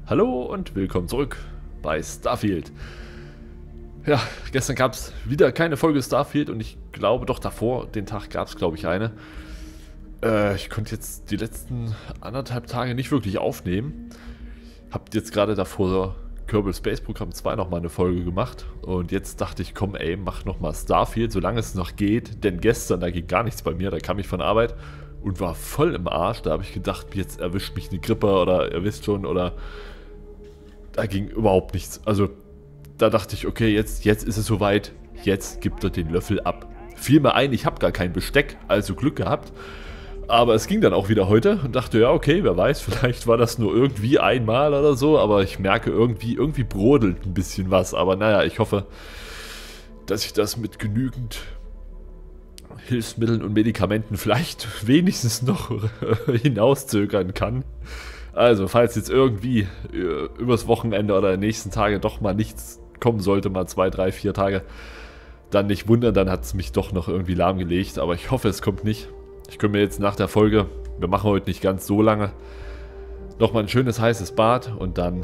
Hallo und willkommen zurück bei Starfield. Ja, gestern gab es wieder keine Folge Starfield und ich glaube doch davor, den Tag gab es glaube ich eine. Ich konnte jetzt die letzten anderthalb Tage nicht wirklich aufnehmen. Habt jetzt gerade davor Kerbal Space Program 2 nochmal eine Folge gemacht und jetzt dachte ich, komm ey, mach nochmal Starfield, solange es noch geht, denn gestern, da ging gar nichts bei mir, da kam ich von Arbeit und war voll im Arsch, da habe ich gedacht, jetzt erwischt mich eine Grippe oder ihr wisst schon, oder da ging überhaupt nichts, also da dachte ich, okay, jetzt ist es soweit, jetzt gibt er den Löffel ab. Fiel mir ein, ich habe gar kein Besteck, also Glück gehabt. Aber es ging dann auch wieder heute und dachte, ja okay, wer weiß, vielleicht war das nur irgendwie einmal oder so, aber ich merke irgendwie brodelt ein bisschen was. Aber naja, ich hoffe, dass ich das mit genügend Hilfsmitteln und Medikamenten vielleicht wenigstens noch hinauszögern kann. Also, falls jetzt irgendwie übers Wochenende oder die nächsten Tage doch mal nichts kommen sollte, mal 2, 3, 4 Tage, dann nicht wundern, dann hat es mich doch noch irgendwie lahmgelegt. Aber ich hoffe, es kommt nicht. Ich könnte mir jetzt nach der Folge, wir machen heute nicht ganz so lange, nochmal ein schönes heißes Bad und dann,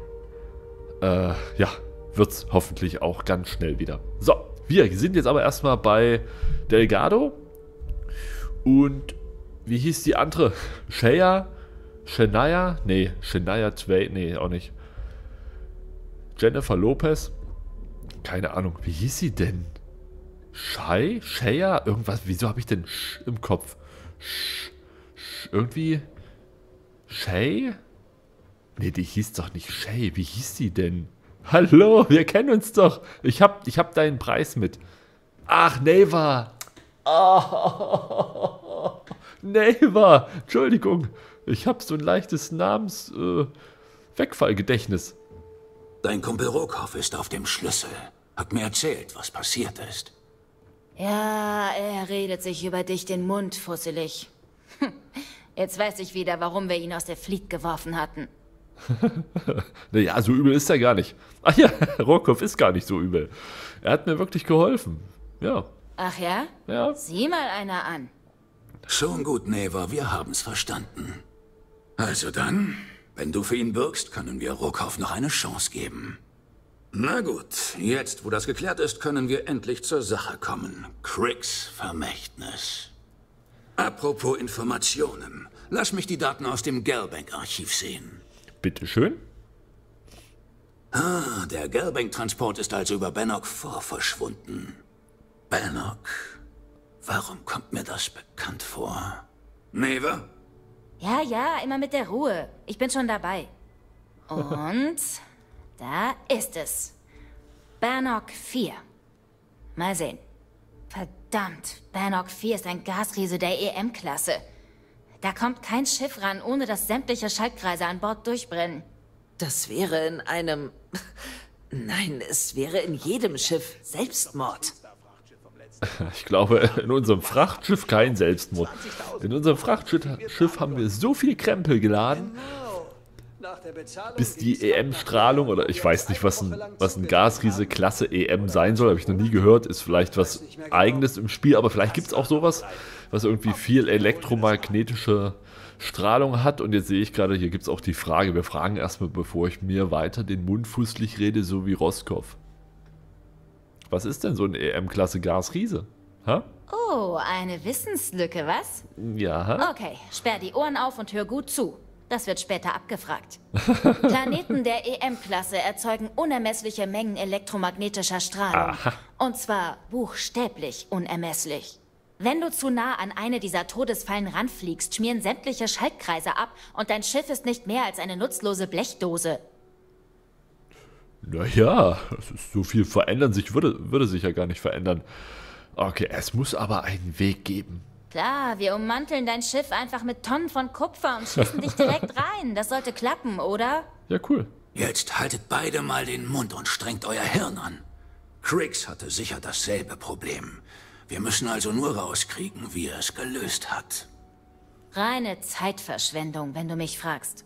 ja, wird es hoffentlich auch ganz schnell wieder. So, wir sind jetzt aber erstmal bei Delgado und wie hieß die andere? Shania? Nee, Shania Twain, nee, auch nicht. Jennifer Lopez? Keine Ahnung, wie hieß sie denn? Shea? Irgendwas, wieso habe ich denn Sch im Kopf? Irgendwie Shay? Nee, die hieß doch nicht Shay. Wie hieß die denn? Hallo, wir kennen uns doch. Ich hab deinen Preis mit. Ach, Neva. Oh, Neva. Entschuldigung. Ich hab so ein leichtes Wegfallgedächtnis. Dein Kumpel Rokoff ist auf dem Schlüssel. Hat mir erzählt, was passiert ist. Ja, er redet sich über dich den Mund fusselig. Jetzt weiß ich wieder, warum wir ihn aus der Fleet geworfen hatten. Naja, so übel ist er gar nicht. Ach ja, Rokoff ist gar nicht so übel. Er hat mir wirklich geholfen. Ja. Ach ja? Ja. Sieh mal einer an. Schon gut, Neva, wir haben's verstanden. Also dann, wenn du für ihn bürgst, können wir Rokoff noch eine Chance geben. Na gut, jetzt, wo das geklärt ist, können wir endlich zur Sache kommen. Cricks Vermächtnis. Apropos Informationen. Lass mich die Daten aus dem Gelbank-Archiv sehen. Bitteschön. Ah, der Gelbank-Transport ist also über Bannock 4 verschwunden. Bannock. Warum kommt mir das bekannt vor? Neva? Ja, immer mit der Ruhe. Ich bin schon dabei. Und da ist es. Bannock 4. Mal sehen. Verdammt, Bannock 4 ist ein Gasriese der EM-Klasse. Da kommt kein Schiff ran, ohne dass sämtliche Schaltkreise an Bord durchbrennen. Das wäre in einem... Nein, es wäre in jedem Schiff Selbstmord. Ich glaube, in unserem Frachtschiff kein Selbstmord. In unserem Frachtschiff haben wir so viel Krempel geladen, bis die EM-Strahlung, oder ich weiß nicht, was ein Gasriese Klasse EM sein soll, habe ich noch nie gehört, ist vielleicht was Eigenes im Spiel, aber vielleicht gibt es auch sowas, was irgendwie viel elektromagnetische Strahlung hat. Und jetzt sehe ich gerade, hier gibt es auch die Frage, wir fragen erstmal, bevor ich mir weiter den Mund fußlich rede, so wie Roskopf. Was ist denn so eine EM-Klasse Gasriese? Ha? Oh, eine Wissenslücke, was? Ja. Okay, sperr die Ohren auf und hör gut zu. Das wird später abgefragt. Planeten der EM-Klasse erzeugen unermessliche Mengen elektromagnetischer Strahlung. Aha. Und zwar buchstäblich unermesslich. Wenn du zu nah an eine dieser Todesfallen ranfliegst, schmieren sämtliche Schaltkreise ab und dein Schiff ist nicht mehr als eine nutzlose Blechdose. Naja, so viel verändern sich, würde sich ja gar nicht verändern. Okay, es muss aber einen Weg geben. Klar, wir ummanteln dein Schiff einfach mit Tonnen von Kupfer und schießen dich direkt rein. Das sollte klappen, oder? Ja, cool. Jetzt haltet beide mal den Mund und strengt euer Hirn an. Cricks hatte sicher dasselbe Problem. Wir müssen also nur rauskriegen, wie er es gelöst hat. Reine Zeitverschwendung, wenn du mich fragst.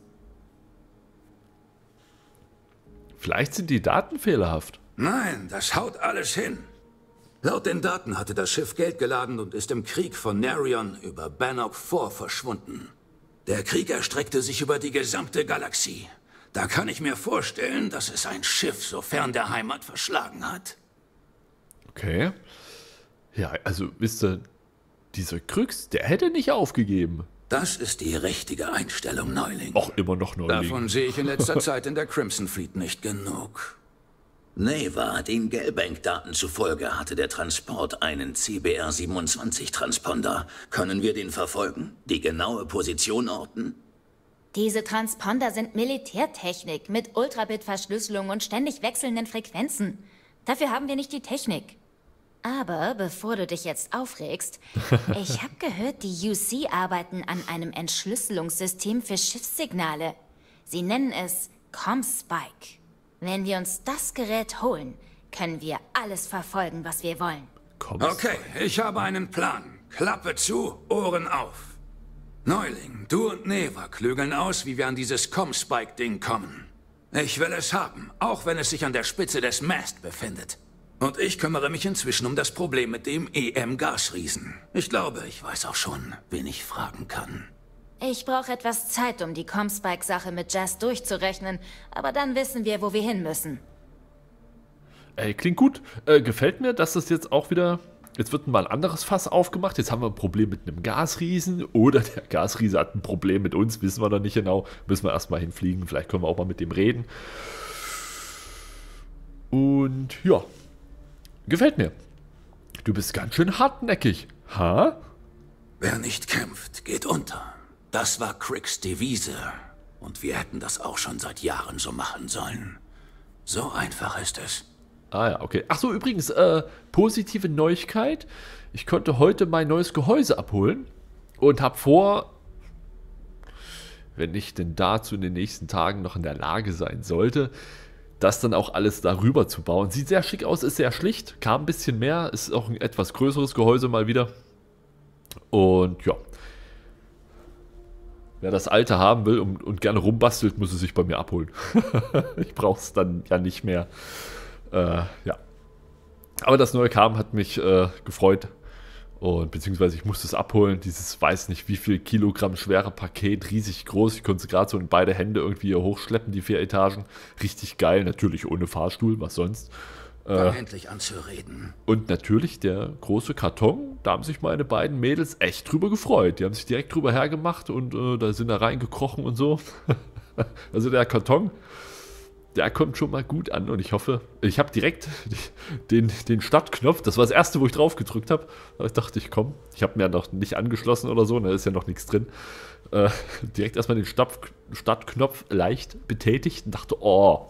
Vielleicht sind die Daten fehlerhaft. Nein, das haut alles hin. Laut den Daten hatte das Schiff Geld geladen und ist im Krieg von Narion über Bannock 4 verschwunden. Der Krieg erstreckte sich über die gesamte Galaxie. Da kann ich mir vorstellen, dass es ein Schiff so fern der Heimat verschlagen hat. Okay. Ja, also wisst ihr, dieser Krux, der hätte nicht aufgegeben. Das ist die richtige Einstellung, Neuling. Auch immer noch Neuling. Davon sehe ich in letzter Zeit in der Crimson Fleet nicht genug. Neva, den Gelbank-Daten zufolge hatte der Transport einen CBR-27-Transponder. Können wir den verfolgen? Die genaue Position orten? Diese Transponder sind Militärtechnik mit Ultrabit-Verschlüsselung und ständig wechselnden Frequenzen. Dafür haben wir nicht die Technik. Aber bevor du dich jetzt aufregst, ich habe gehört, die UC arbeiten an einem Entschlüsselungssystem für Schiffssignale. Sie nennen es ComSpike. Wenn wir uns das Gerät holen, können wir alles verfolgen, was wir wollen. Okay, ich habe einen Plan. Klappe zu, Ohren auf. Neuling, du und Neva klügeln aus, wie wir an dieses ComSpike-Ding kommen. Ich will es haben, auch wenn es sich an der Spitze des Mast befindet. Und ich kümmere mich inzwischen um das Problem mit dem EM-Gasriesen. Ich glaube, ich weiß auch schon, wen ich fragen kann. Ich brauche etwas Zeit, um die ComSpike-Sache mit Jazz durchzurechnen, aber dann wissen wir, wo wir hin müssen. Ey, klingt gut. Gefällt mir, dass das jetzt auch wieder... Jetzt wird mal ein anderes Fass aufgemacht. Jetzt haben wir ein Problem mit einem Gasriesen. Oder der Gasriese hat ein Problem mit uns. Wissen wir noch nicht genau. Müssen wir erstmal hinfliegen. Vielleicht können wir auch mal mit dem reden. Und ja. Gefällt mir. Du bist ganz schön hartnäckig. Ha? Wer nicht kämpft, geht unter. Das war Cricks Devise. Und wir hätten das auch schon seit Jahren so machen sollen. So einfach ist es. Ah ja, okay. Ach so, übrigens, positive Neuigkeit. Ich konnte heute mein neues Gehäuse abholen und habe vor, wenn ich denn dazu in den nächsten Tagen noch in der Lage sein sollte, das dann auch alles darüber zu bauen. Sieht sehr schick aus, ist sehr schlicht, kam ein bisschen mehr, ist auch ein etwas größeres Gehäuse mal wieder. Und ja, wer das alte haben will und gerne rumbastelt, muss es sich bei mir abholen. Ich brauche es dann ja nicht mehr. Ja. Aber das neue kam, hat mich gefreut. Und beziehungsweise ich musste es abholen. Dieses weiß nicht wie viel Kilogramm schwere Paket, riesig groß. Ich konnte es gerade so in beide Hände irgendwie hier hochschleppen, die 4 Etagen. Richtig geil, natürlich ohne Fahrstuhl, was sonst. Endlich anzureden. Und natürlich der große Karton, da haben sich meine beiden Mädels echt drüber gefreut. Die haben sich direkt drüber hergemacht und da sind da reingekrochen und so. Also der Karton, der kommt schon mal gut an und ich hoffe, ich habe direkt den Startknopf, das war das erste, wo ich drauf gedrückt habe. Da dachte ich, komm, ich habe mir ja noch nicht angeschlossen oder so, da ist ja noch nichts drin. Direkt erstmal den Startknopf leicht betätigt und dachte,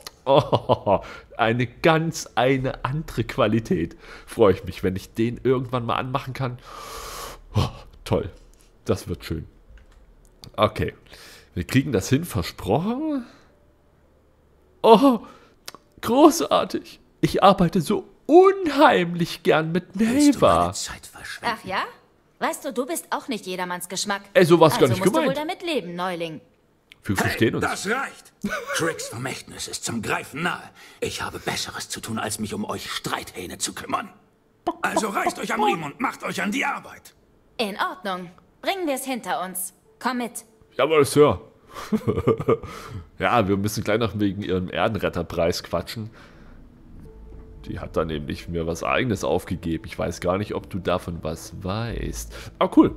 eine ganz andere Qualität. Freue ich mich, wenn ich den irgendwann mal anmachen kann. Oh, toll, das wird schön. Okay, wir kriegen das hin, versprochen. Oh, großartig. Ich arbeite so unheimlich gern mit Neva. Ach ja? Weißt du, du bist auch nicht jedermanns Geschmack. So was gar Also nicht musst du wohl gemeint. damit leben, Neuling. Wir verstehen uns. Das reicht. Cricks Vermächtnis ist zum Greifen nahe. Ich habe Besseres zu tun, als mich um euch Streithähne zu kümmern. Also reißt euch am Riemen und macht euch an die Arbeit. In Ordnung. Bringen wir es hinter uns. Komm mit. Jawohl, Sir. Ja, wir müssen gleich noch wegen ihrem Erdenretterpreis quatschen. Die hat da nämlich mir was Eigenes aufgegeben. Ich weiß gar nicht, ob du davon was weißt. Aber cool.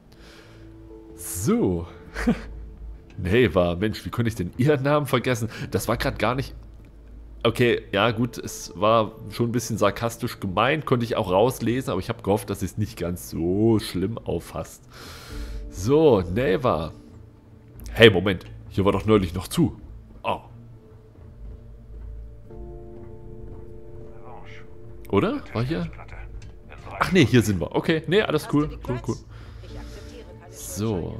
So. Neva, Mensch, wie konnte ich denn ihren Namen vergessen? Das war gerade gar nicht... Okay, ja gut, es war schon ein bisschen sarkastisch gemeint, konnte ich auch rauslesen, aber ich habe gehofft, dass es nicht ganz so schlimm auffasst. So, Neva. Hey, Moment, hier war doch neulich noch zu. Oh. Oder? War hier? Ach nee, hier sind wir. Okay, nee, alles cool. Cool. So.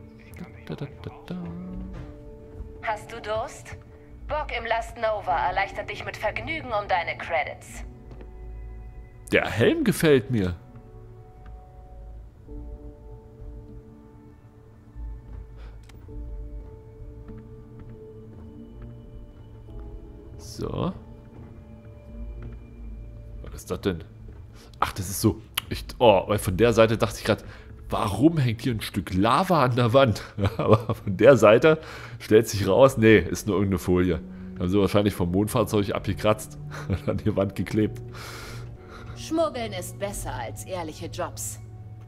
Hast du Durst? Bock im Last Nova erleichtert dich mit Vergnügen um deine Credits. Der Helm gefällt mir. So. Was ist das denn? Ach, das ist so... weil von der Seite dachte ich gerade, warum hängt hier ein Stück Lava an der Wand? Aber von der Seite stellt sich raus, nee, ist nur irgendeine Folie. Haben sie wahrscheinlich vom Mondfahrzeug abgekratzt und an die Wand geklebt. Schmuggeln ist besser als ehrliche Jobs.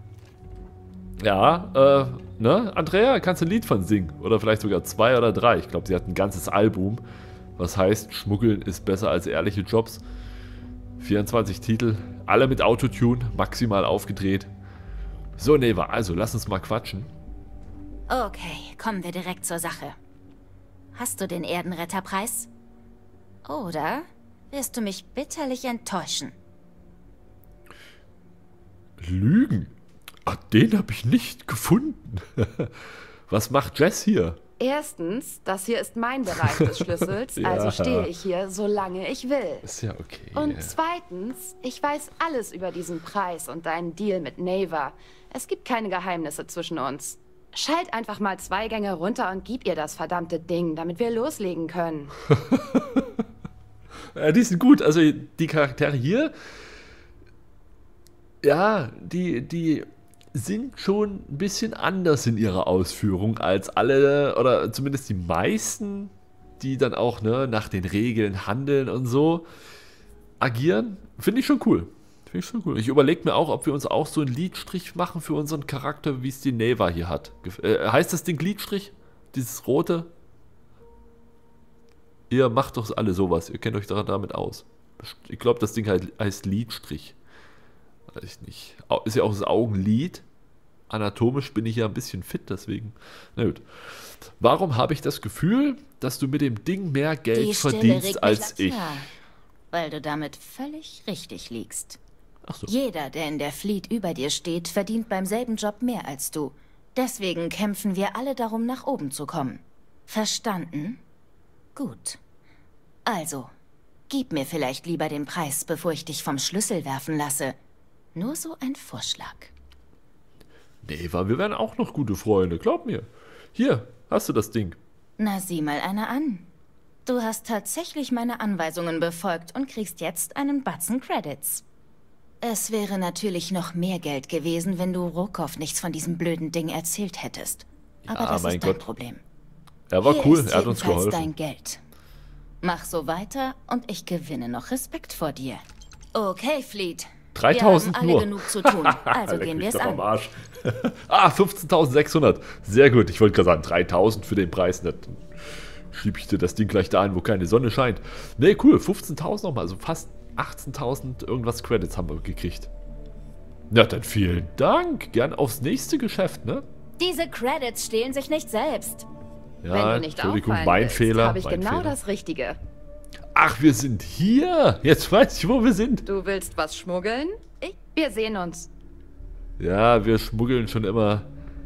Ja, ne, Andrea, kannst du ein Lied von singen? Oder vielleicht sogar 2 oder 3. Ich glaube, sie hat ein ganzes Album. Was heißt, Schmuggeln ist besser als ehrliche Jobs. 24 Titel, alle mit Autotune, maximal aufgedreht. So, Neva, also lass uns mal quatschen. Okay, kommen wir direkt zur Sache. Hast du den Erdenretterpreis? Oder wirst du mich bitterlich enttäuschen? Lügen? Ach, den habe ich nicht gefunden. Was macht Jess hier? Erstens, das hier ist mein Bereich des Schlüssels, Ja. also stehe ich hier, solange ich will. Ist ja okay. Und zweitens, ich weiß alles über diesen Preis und deinen Deal mit Neva. Es gibt keine Geheimnisse zwischen uns. Schalt einfach mal 2 Gänge runter und gib ihr das verdammte Ding, damit wir loslegen können. Ja, die sind gut. Also die Charaktere hier, ja, die sind schon ein bisschen anders in ihrer Ausführung als alle, oder zumindest die meisten, die dann auch nach den Regeln handeln und so agieren. Finde ich schon cool. Ich überlege mir auch, ob wir uns auch so einen Lidstrich machen für unseren Charakter, wie es die Neva hier hat. Heißt das Ding Lidstrich? Dieses rote? Ihr macht doch alle sowas. Ihr kennt euch damit aus. Ich glaube, das Ding heißt Lidstrich. Weiß ich nicht. Ist ja auch das Augenlid. Anatomisch bin ich ja ein bisschen fit, deswegen. Na gut. Warum habe ich das Gefühl, dass du mit dem Ding mehr Geld verdienst als ich? Weil du damit völlig richtig liegst. Ach so. Jeder, der in der Fleet über dir steht, verdient beim selben Job mehr als du. Deswegen kämpfen wir alle darum, nach oben zu kommen. Verstanden? Gut. Also, gib mir vielleicht lieber den Preis, bevor ich dich vom Schlüssel werfen lasse. Nur so ein Vorschlag. Neva, wir werden auch noch gute Freunde, glaub mir. Hier, hast du das Ding. Na, sieh mal einer an. Du hast tatsächlich meine Anweisungen befolgt und kriegst jetzt einen Batzen Credits. Es wäre natürlich noch mehr Geld gewesen, wenn du Rokov nichts von diesem blöden Ding erzählt hättest. Aber das ist dein Problem. Er war Hier cool, ist er hat uns jedenfalls geholfen. dein Geld. Mach so weiter und ich gewinne noch Respekt vor dir. Okay, Fleet. 3000 wir haben alle nur. genug zu tun, also Leck gehen mich wir es doch am an. Arsch. 15.600. Sehr gut. Ich wollte gerade sagen, 3000 für den Preis. Dann schieb ich dir das Ding gleich dahin, wo keine Sonne scheint. Nee, cool. 15.000 nochmal. Also fast 18.000 irgendwas Credits haben wir gekriegt. Na dann vielen Dank. Gern aufs nächste Geschäft, ne? Diese Credits stehlen sich nicht selbst. Ja, Wenn du nicht Entschuldigung, auffallen mein willst, Fehler. habe ich mein genau Fehler. das Richtige. Ach, wir sind hier. Jetzt weiß ich, wo wir sind. Du willst was schmuggeln? Wir sehen uns. Ja, wir schmuggeln schon immer.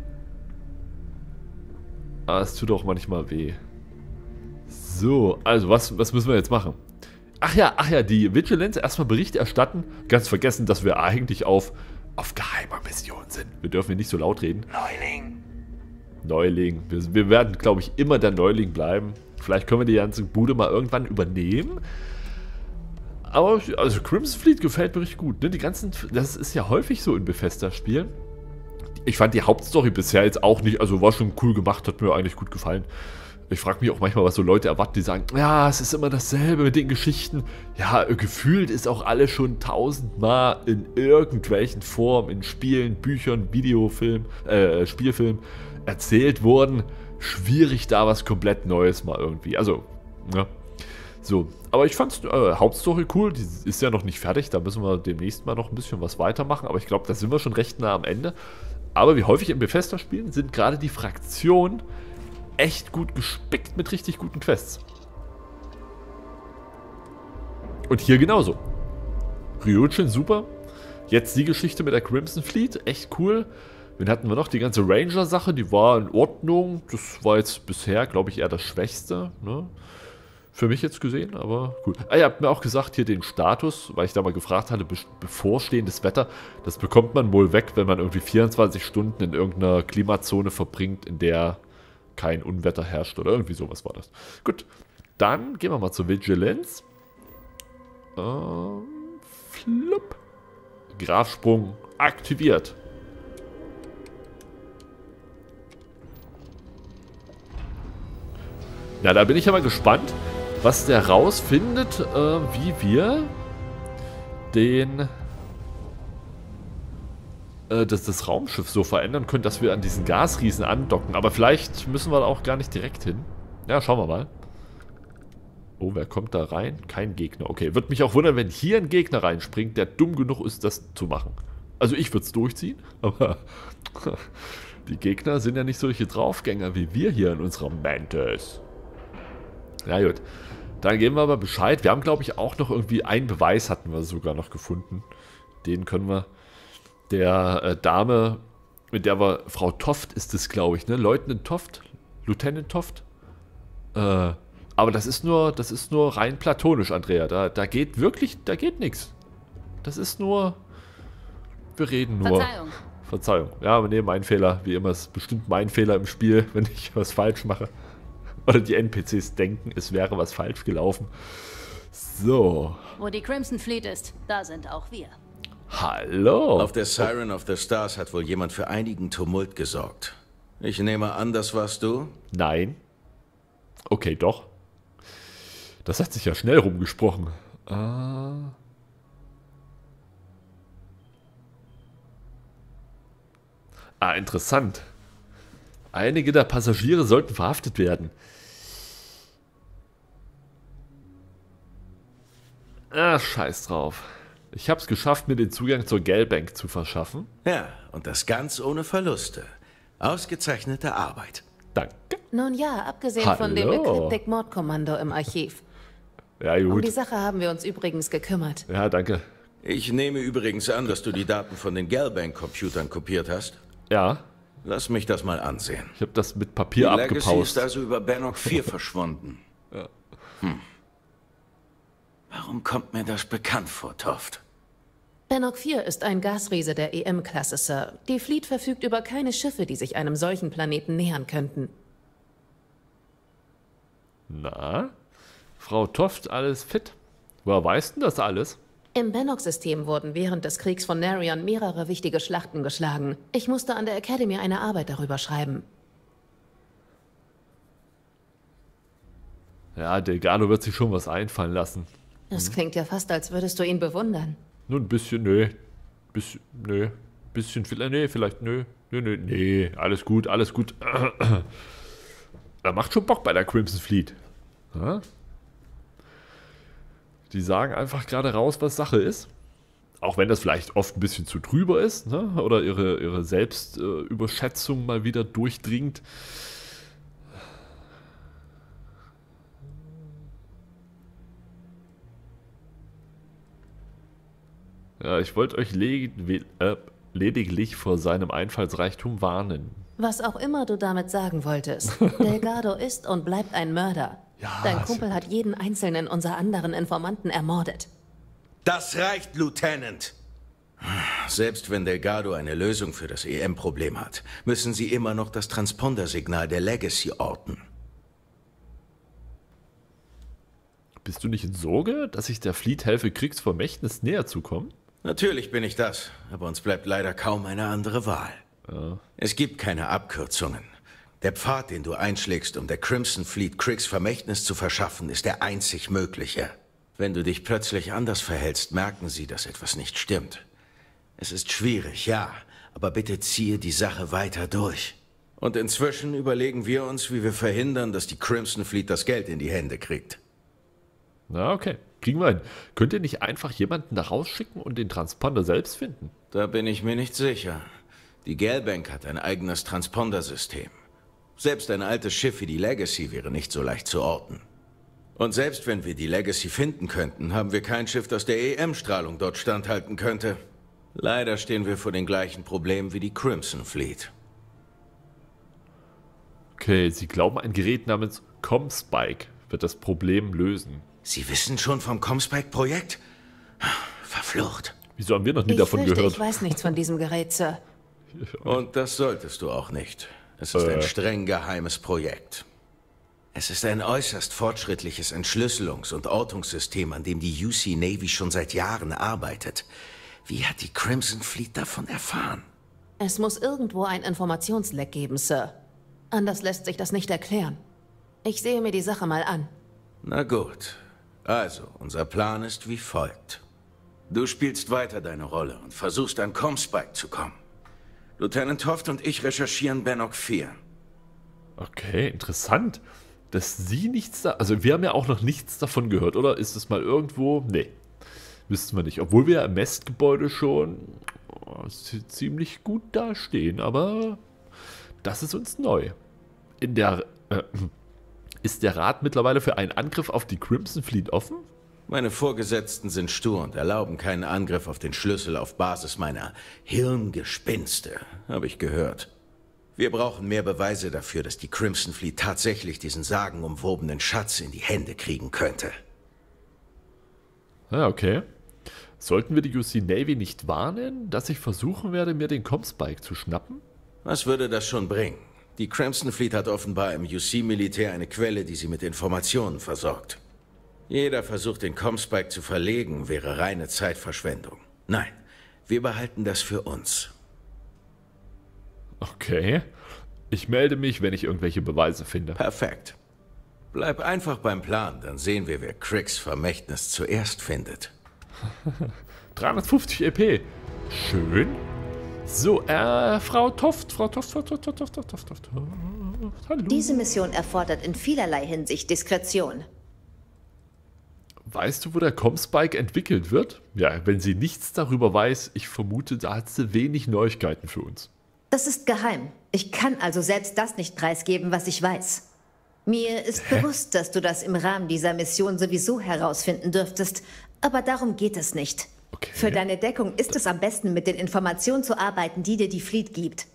Aber es tut auch manchmal weh. So, also was müssen wir jetzt machen? Ach ja, die Vigilance erstmal Bericht erstatten. Ganz vergessen, dass wir eigentlich auf geheimer Mission sind. Wir dürfen nicht so laut reden. Neuling. Wir werden, glaube ich, immer der Neuling bleiben. Vielleicht können wir die ganze Bude mal irgendwann übernehmen. Aber, also Crimson Fleet gefällt mir richtig gut. Ne? Das ist ja häufig so in Bethesda-Spielen. Ich fand die Hauptstory bisher jetzt auch nicht, also war schon cool gemacht, hat mir eigentlich gut gefallen. Ich frage mich auch manchmal, was so Leute erwarten, die sagen, ja, es ist immer dasselbe mit den Geschichten. Ja, gefühlt ist auch alles schon 1000-mal in irgendwelchen Formen, in Spielen, Büchern, Spielfilmen erzählt worden. Schwierig, da was komplett Neues mal irgendwie. Also, ja. So, aber ich fand's Hauptstory cool, die ist ja noch nicht fertig, da müssen wir demnächst mal noch ein bisschen was weitermachen, aber ich glaube, da sind wir schon recht nah am Ende. Aber wie häufig in Bethesda-Spielen sind gerade die Fraktionen echt gut gespickt mit richtig guten Quests. Und hier genauso. Ryujin super. Jetzt die Geschichte mit der Crimson Fleet, echt cool. Wen hatten wir noch? Die ganze Ranger-Sache, die war in Ordnung. Das war jetzt bisher, glaube ich, eher das Schwächste, ne? Für mich jetzt gesehen, aber cool. Ihr habt mir auch gesagt, hier den Status, weil ich da mal gefragt hatte, bevorstehendes Wetter, das bekommt man wohl weg, wenn man irgendwie 24 Stunden in irgendeiner Klimazone verbringt, in der kein Unwetter herrscht oder irgendwie sowas war das. Gut, dann gehen wir mal zur Vigilance. Flupp. Grafsprung aktiviert. Na, da bin ich ja mal gespannt, was der rausfindet, wie wir das Raumschiff so verändern können, dass wir an diesen Gasriesen andocken. Aber vielleicht müssen wir da auch gar nicht direkt hin. Ja, schauen wir mal. Oh, wer kommt da rein? Kein Gegner. Okay, würde mich auch wundern, wenn hier ein Gegner reinspringt, der dumm genug ist, das zu machen. Also ich würde es durchziehen, aber die Gegner sind ja nicht solche Draufgänger wie wir hier in unserer Mantis. Ja gut, dann geben wir aber Bescheid. Wir haben, glaube ich, auch noch irgendwie einen Beweis hatten wir sogar noch gefunden. Den können wir der Dame, mit der wir, Frau Toft ist es, glaube ich, ne? Lieutenant Toft? Lieutenant Toft? Aber das ist nur rein platonisch, Andrea. Da geht nichts. Das ist nur, wir reden nur. Verzeihung. Ja, aber nee, mein Fehler. Wie immer, ist bestimmt mein Fehler im Spiel, wenn ich was falsch mache. Oder die NPCs denken, es wäre was falsch gelaufen. So. Wo die Crimson Fleet ist, da sind auch wir. Hallo. Auf der Siren of the Stars hat wohl jemand für einigen Tumult gesorgt. Ich nehme an, das warst du? Nein. Okay, doch. Das hat sich ja schnell rumgesprochen. Interessant. Einige der Passagiere sollten verhaftet werden. Scheiß drauf. Ich hab's geschafft, mir den Zugang zur Gelbank zu verschaffen. Ja, und das ganz ohne Verluste. Ausgezeichnete Arbeit. Danke. Nun ja, abgesehen von dem Ekliptik-Mordkommando im Archiv. Ja, gut. Um die Sache haben wir uns übrigens gekümmert. Ja, danke. Ich nehme übrigens an, dass du die Daten von den Gelbank-Computern kopiert hast. Ja. Lass mich das mal ansehen. Ich habe das mit Papier Die Legacy abgepaust. ist also über Bannock 4 verschwunden. Ja. Warum kommt mir das bekannt vor, Toft? Bannock 4 ist ein Gasriese der EM-Klasse, Sir. Die Fleet verfügt über keine Schiffe, die sich einem solchen Planeten nähern könnten. Na? Frau Toft, alles fit? Woher weißt denn das alles? Im Bannock-System wurden während des Kriegs von Narion mehrere wichtige Schlachten geschlagen. Ich musste an der Academy eine Arbeit darüber schreiben. Ja, Delgado wird sich schon was einfallen lassen. Das klingt ja fast, als würdest du ihn bewundern. Nur ein bisschen, nö. Bisschen, vielleicht, nee. Alles gut. Da macht schon Bock bei der Crimson Fleet. Ja? Die sagen einfach gerade raus, was Sache ist. Auch wenn das vielleicht oft ein bisschen zu drüber ist, ne? Oder ihre Selbstüberschätzung mal wieder durchdringt. Ja, ich wollte euch lediglich vor seinem Einfallsreichtum warnen. Was auch immer du damit sagen wolltest. Delgado ist und bleibt ein Mörder. Ja, Dein Kumpel hat jeden einzelnen unserer anderen Informanten ermordet. Das reicht, Lieutenant! Selbst wenn Delgado eine Lösung für das EM-Problem hat, müssen sie immer noch das Transpondersignal der Legacy orten. Bist du nicht in Sorge, dass ich der Fleet helfe, Kriegsvermächtnis näher zu kommen? Natürlich bin ich das, aber uns bleibt leider kaum eine andere Wahl. Ja. Es gibt keine Abkürzungen. Der Pfad, den du einschlägst, um der Crimson Fleet Kriegsvermächtnis zu verschaffen, ist der einzig mögliche. Wenn du dich plötzlich anders verhältst, merken sie, dass etwas nicht stimmt. Es ist schwierig, ja, aber bitte ziehe die Sache weiter durch. Und inzwischen überlegen wir uns, wie wir verhindern, dass die Crimson Fleet das Geld in die Hände kriegt. Na, okay. Kriegen wir hin. Könnt ihr nicht einfach jemanden da rausschicken und den Transponder selbst finden? Da bin ich mir nicht sicher. Die Gelbank hat ein eigenes Transpondersystem. Selbst ein altes Schiff wie die Legacy wäre nicht so leicht zu orten. Und selbst wenn wir die Legacy finden könnten, haben wir kein Schiff, das der EM-Strahlung dort standhalten könnte. Leider stehen wir vor den gleichen Problemen wie die Crimson Fleet. Okay, sie glauben, ein Gerät namens Comspike wird das Problem lösen. Sie wissen schon vom Comspike-Projekt? Verflucht. Wieso haben wir noch nie davon gehört? Ich weiß nichts von diesem Gerät, Sir. Und das solltest du auch nicht. Es ist ein streng geheimes Projekt. Es ist ein äußerst fortschrittliches Entschlüsselungs- und Ortungssystem, an dem die UC Navy schon seit Jahren arbeitet. Wie hat die Crimson Fleet davon erfahren? Es muss irgendwo ein Informationsleck geben, Sir. Anders lässt sich das nicht erklären. Ich sehe mir die Sache mal an. Na gut. Also, unser Plan ist wie folgt. Du spielst weiter deine Rolle und versuchst an Comspike zu kommen. Lieutenant Toft und ich recherchieren Bannock 4. Okay, interessant. Dass sie nichts da... Also wir haben ja auch noch nichts davon gehört, oder? Ist es mal irgendwo? Nee, wüssten wir nicht. Obwohl wir im Mestgebäude schon ziemlich gut dastehen, aber das ist uns neu. Ist der Rat mittlerweile für einen Angriff auf die Crimson Fleet offen? Meine Vorgesetzten sind stur und erlauben keinen Angriff auf den Schlüssel auf Basis meiner Hirngespinste, habe ich gehört. Wir brauchen mehr Beweise dafür, dass die Crimson Fleet tatsächlich diesen sagenumwobenen Schatz in die Hände kriegen könnte. Ja, okay. Sollten wir die UC Navy nicht warnen, dass ich versuchen werde, mir den Comspike zu schnappen? Was würde das schon bringen? Die Crimson Fleet hat offenbar im UC-Militär eine Quelle, die sie mit Informationen versorgt. Jeder Versuch, den Comspike zu verlegen, wäre reine Zeitverschwendung. Nein, wir behalten das für uns. Okay. Ich melde mich, wenn ich irgendwelche Beweise finde. Perfekt. Bleib einfach beim Plan, dann sehen wir, wer Cricks Vermächtnis zuerst findet. 350 EP. Schön. So, Frau Toft. Hallo. Diese Mission erfordert in vielerlei Hinsicht Diskretion. Weißt du, wo der Comspike entwickelt wird? Ja, wenn sie nichts darüber weiß, ich vermute, da hat sie wenig Neuigkeiten für uns. Das ist geheim. Ich kann also selbst das nicht preisgeben, was ich weiß. Mir ist bewusst, dass du das im Rahmen dieser Mission sowieso herausfinden dürftest, aber darum geht es nicht. Okay. Für deine Deckung ist es am besten, mit den Informationen zu arbeiten, die dir die Fleet gibt.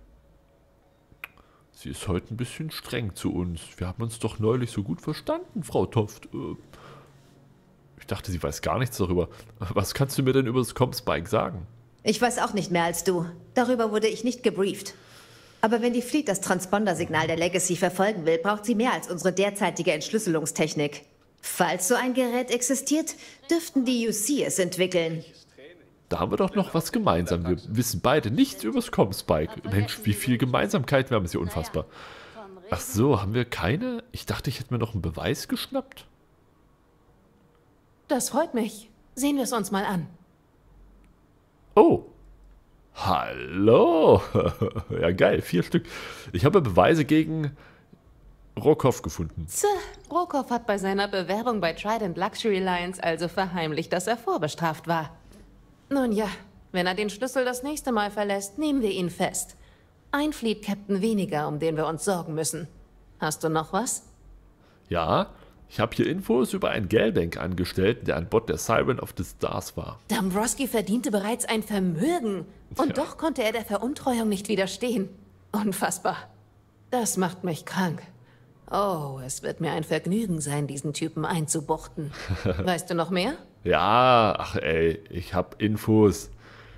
Sie ist heute ein bisschen streng zu uns. Wir haben uns doch neulich so gut verstanden, Frau Toft. Ich dachte, sie weiß gar nichts darüber. Was kannst du mir denn über das Comspike sagen? Ich weiß auch nicht mehr als du. Darüber wurde ich nicht gebrieft. Aber wenn die Fleet das Transponder-Signal der Legacy verfolgen will, braucht sie mehr als unsere derzeitige Entschlüsselungstechnik. Falls so ein Gerät existiert, dürften die UC es entwickeln. Da haben wir doch noch was gemeinsam. Wir wissen beide nichts über das Comspike. Mensch, wie viel Gemeinsamkeit, wir haben es hier unfassbar. Ach so, haben wir keine? Ich dachte, ich hätte mir noch einen Beweis geschnappt. Das freut mich. Sehen wir es uns mal an. Oh. Hallo. Ja, geil, 4 Stück. Ich habe Beweise gegen Rokov gefunden. Rokov hat bei seiner Bewerbung bei Trident Luxury Lines also verheimlicht, dass er vorbestraft war. Nun ja, wenn er den Schlüssel das nächste Mal verlässt, nehmen wir ihn fest. Ein Fleet-Captain weniger, um den wir uns sorgen müssen. Hast du noch was? Ja, ich habe hier Infos über einen Gelbank-Angestellten, der an Bord der Siren of the Stars war. Dombrowski verdiente bereits ein Vermögen. Und doch konnte er der Veruntreuung nicht widerstehen. Unfassbar. Das macht mich krank. Oh, es wird mir ein Vergnügen sein, diesen Typen einzubuchten. Weißt du noch mehr? Ja, ach ey, ich habe Infos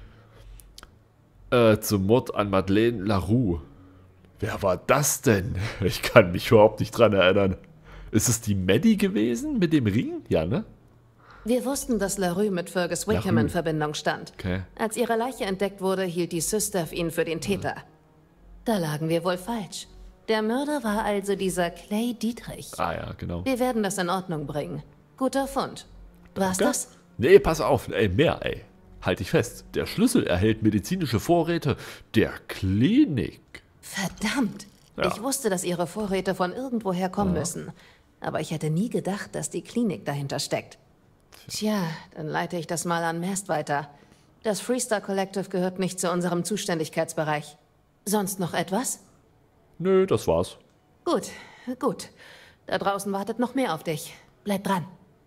zum Mord an Madeleine Larue. Wer war das denn? Ich kann mich überhaupt nicht dran erinnern. Ist es die Maddie gewesen mit dem Ring? Ja, ne? Wir wussten, dass Larue mit Fergus Wickham in Verbindung stand. Okay. Als ihre Leiche entdeckt wurde, hielt die Systef ihn für den Täter. Da lagen wir wohl falsch. Der Mörder war also dieser Clay Dietrich. Ah ja, genau. Wir werden das in Ordnung bringen. Guter Fund. War's das? Nee, pass auf. Ey, mehr, ey. Halt dich fest. Der Schlüssel erhält medizinische Vorräte der Klinik. Verdammt. Ja. Ich wusste, dass ihre Vorräte von irgendwoher kommen müssen. Aber ich hätte nie gedacht, dass die Klinik dahinter steckt. Tja, dann leite ich das mal an Mast weiter. Das Freestar Collective gehört nicht zu unserem Zuständigkeitsbereich. Sonst noch etwas? Nö, das war's. Gut, gut. Da draußen wartet noch mehr auf dich. Bleib dran.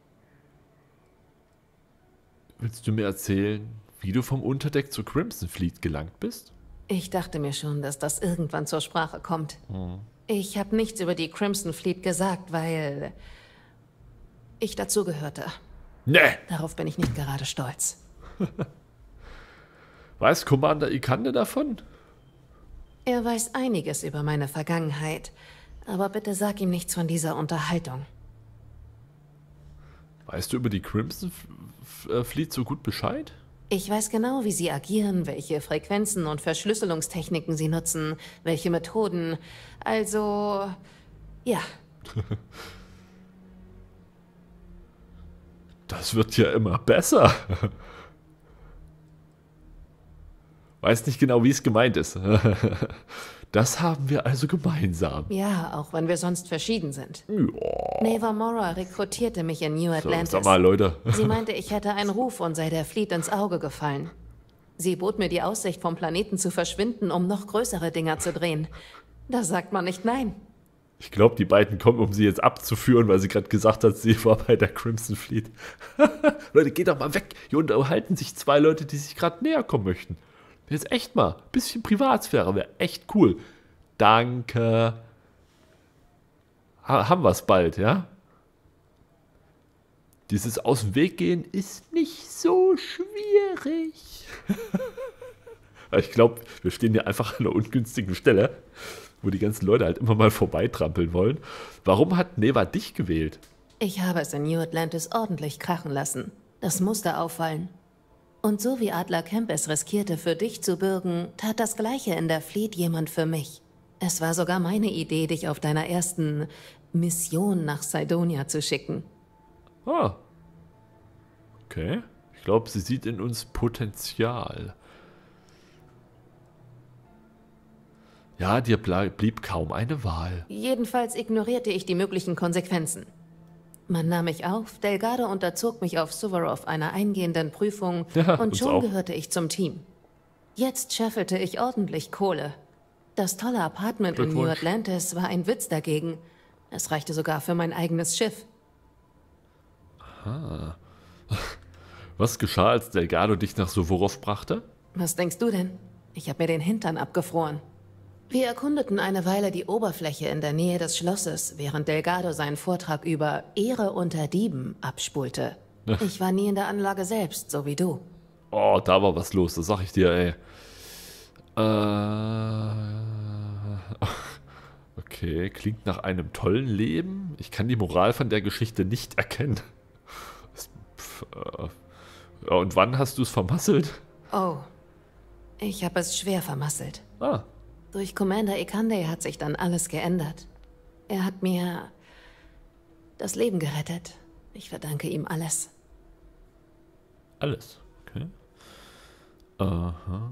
Willst du mir erzählen, wie du vom Unterdeck zur Crimson Fleet gelangt bist? Ich dachte mir schon, dass das irgendwann zur Sprache kommt. Ich habe nichts über die Crimson Fleet gesagt, weil ich dazugehörte. Nee. Darauf bin ich nicht gerade stolz. Weiß Commander Ikande davon? Er weiß einiges über meine Vergangenheit, aber bitte sag ihm nichts von dieser Unterhaltung. Weißt du über die Crimson Fleet so gut Bescheid? Ich weiß genau, wie sie agieren, welche Frequenzen und Verschlüsselungstechniken sie nutzen, welche Methoden. Also, ja, Das wird ja immer besser. Weiß nicht genau, wie es gemeint ist. Das haben wir also gemeinsam. Ja, auch wenn wir sonst verschieden sind. Ja. Neva Mora rekrutierte mich in New Atlantis. So, sag mal, Leute. Sie meinte, ich hätte einen Ruf und sei der Fleet ins Auge gefallen. Sie bot mir die Aussicht, vom Planeten zu verschwinden, um noch größere Dinger zu drehen. Da sagt man nicht nein. Ich glaube, die beiden kommen, um sie jetzt abzuführen, weil sie gerade gesagt hat, sie war bei der Crimson Fleet. Leute, geht doch mal weg. Hier unterhalten sich zwei Leute, die sich gerade näher kommen möchten. Jetzt echt mal. Ein bisschen Privatsphäre wäre echt cool. Danke. Haben wir es bald, ja? Dieses Aus dem Weg gehen ist nicht so schwierig. Ich glaube, wir stehen hier einfach an einer ungünstigen Stelle, wo die ganzen Leute halt immer mal vorbeitrampeln wollen. Warum hat Neva dich gewählt? Ich habe es in New Atlantis ordentlich krachen lassen. Das musste auffallen. Und so wie Adler Camp es riskierte, für dich zu bürgen, tat das Gleiche in der Fleet jemand für mich. Es war sogar meine Idee, dich auf deiner ersten Mission nach Cydonia zu schicken. Ah. Okay. Ich glaube, sie sieht in uns Potenzial. Ja, dir blieb kaum eine Wahl. Jedenfalls ignorierte ich die möglichen Konsequenzen. Man nahm mich auf, Delgado unterzog mich auf Suvorov einer eingehenden Prüfung Ja, und uns schon auch. gehörte ich zum Team. Jetzt scheffelte ich ordentlich Kohle. Das tolle Apartment in New Glückwunsch. Atlantis war ein Witz dagegen. Es reichte sogar für mein eigenes Schiff. Was geschah, als Delgado dich nach Suvorov brachte? Was denkst du denn? Ich habe mir den Hintern abgefroren. Wir erkundeten eine Weile die Oberfläche in der Nähe des Schlosses, während Delgado seinen Vortrag über Ehre unter Dieben abspulte. Ich war nie in der Anlage selbst, so wie du. Oh, da war was los, das sag ich dir, ey. Okay, klingt nach einem tollen Leben. Ich kann die Moral von der Geschichte nicht erkennen. Ja, und wann hast du es vermasselt? Oh, ich habe es schwer vermasselt. Ah, Durch Commander Ikande hat sich dann alles geändert. Er hat mir das Leben gerettet. Ich verdanke ihm alles. alles. Okay. Aha.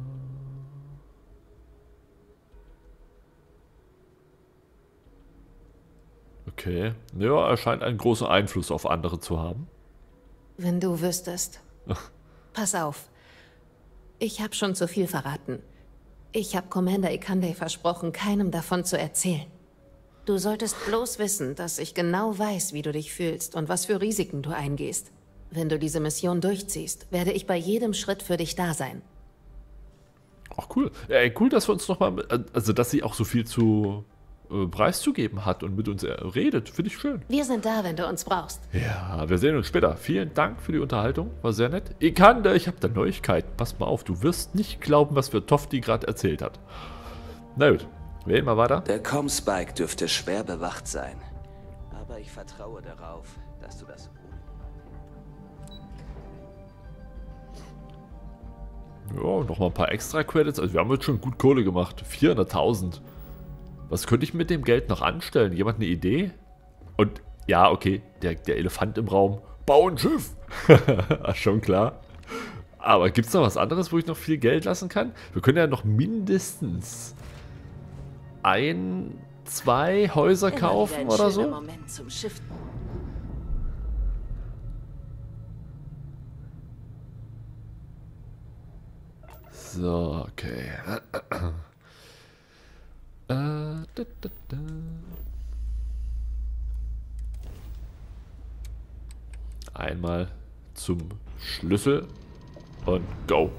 Okay. Ja, er scheint einen großen Einfluss auf andere zu haben. Wenn du wüsstest. Pass auf. Ich habe schon zu viel verraten. Ich habe Commander Ikande versprochen, keinem davon zu erzählen. Du solltest bloß wissen, dass ich genau weiß, wie du dich fühlst und was für Risiken du eingehst. Wenn du diese Mission durchziehst, werde ich bei jedem Schritt für dich da sein. Ach, cool. Ey, cool, dass wir uns nochmal, also dass sie auch so viel zu preiszugeben hat und mit uns redet. Finde ich schön. Wir sind da, wenn du uns brauchst. Ja, wir sehen uns später. Vielen Dank für die Unterhaltung. War sehr nett. Ikande, ich habe da Neuigkeiten. Pass mal auf, du wirst nicht glauben, was für Tofti gerade erzählt hat. Na gut, wir gehen mal weiter. Der Comspike dürfte schwer bewacht sein. Aber ich vertraue darauf, dass du das... Ja, nochmal ein paar extra Credits. Also wir haben jetzt schon gut Kohle gemacht. 400.000. Was könnte ich mit dem Geld noch anstellen? Jemand eine Idee? Und ja, okay, der Elefant im Raum. Bau ein Schiff. Schon klar. Aber gibt es noch was anderes, wo ich noch viel Geld lassen kann? Wir können ja noch mindestens 1, 2 Häuser kaufen oder so. Moment zum Shiften. So, okay. Einmal zum Schlüssel und go.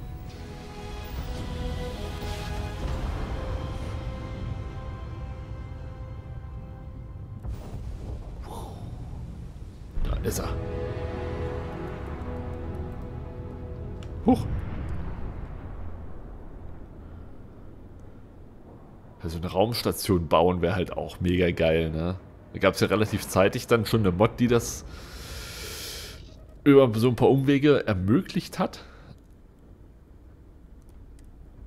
Da ist er. Huch. Also eine Raumstation bauen wäre halt auch mega geil, ne? Da gab es ja relativ zeitig dann schon eine Mod, die das über so ein paar Umwege ermöglicht hat.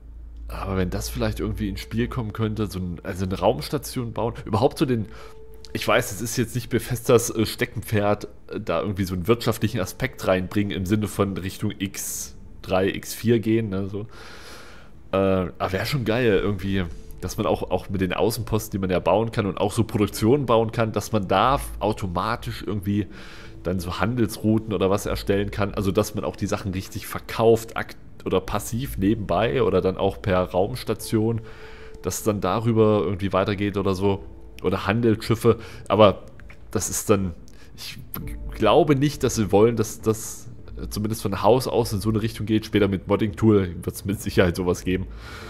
Aber wenn das vielleicht irgendwie ins Spiel kommen könnte, also eine Raumstation bauen, überhaupt so ich weiß, es ist jetzt nicht Bethesdas Steckenpferd, da irgendwie so einen wirtschaftlichen Aspekt reinbringen im Sinne von Richtung X3, X4 gehen, ne, so. Aber wäre schon geil irgendwie, dass man auch mit den Außenposten, die man ja bauen kann und auch so Produktionen bauen kann, dass man da automatisch irgendwie dann so Handelsrouten oder was erstellen kann. Also dass man auch die Sachen richtig verkauft oder passiv nebenbei oder dann auch per Raumstation, dass dann darüber irgendwie weitergeht oder so. Oder Handelsschiffe. Aber das ist dann, ich glaube nicht, dass sie wollen, dass das zumindest von Haus aus in so eine Richtung geht. Später mit Modding-Tool wird es mit Sicherheit sowas geben.